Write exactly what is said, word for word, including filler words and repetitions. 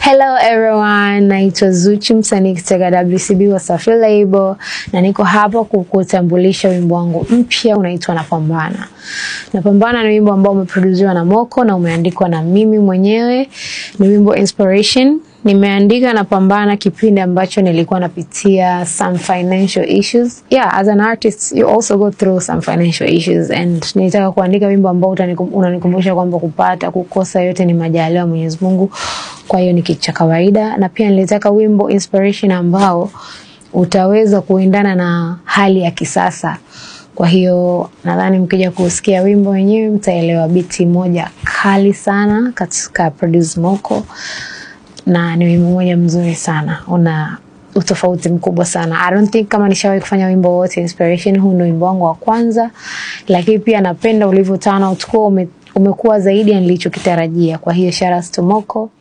Hello everyone, naitwa Zuchu, msanii kutoka W C B Wasafi Label, na niko hapa kukutambulisha wimbo wangu mpya unaitwa Napambana. Napambana ni wimbo ambao umeproduziwa na Moko na umeandikwa na mimi mwenyewe. Ni wimbo inspiration. Nimeandika Napambana kipindi ambacho nilikuwa napitia some financial issues. Yeah, as an artist you also go through some financial issues, and nilitaka kuandika wimbo ambao unanikumbusha kwamba kupata kukosa yote ni majaliwa ya Mwenyezi Mungu. Kwa hiyo ni kitu cha kawaida, na pia nilitaka wimbo inspiration ambao utaweza kuendana na hali ya kisasa. Kwa hiyo nadhani mkija kusikia wimbo wenyewe mtaelewa. Biti moja kali sana katika produce Moko, na ni wimbo moja mzuri sana, una utofauti mkubwa sana. I don't think kama nishawahi kufanya wimbo wote inspiration. Huu ndio wimbo wangu wa kwanza, lakini pia napenda ulivyo turn out, ume, umekuwa zaidi ya nilichokitarajia. Kwa hiyo shout out to Moko.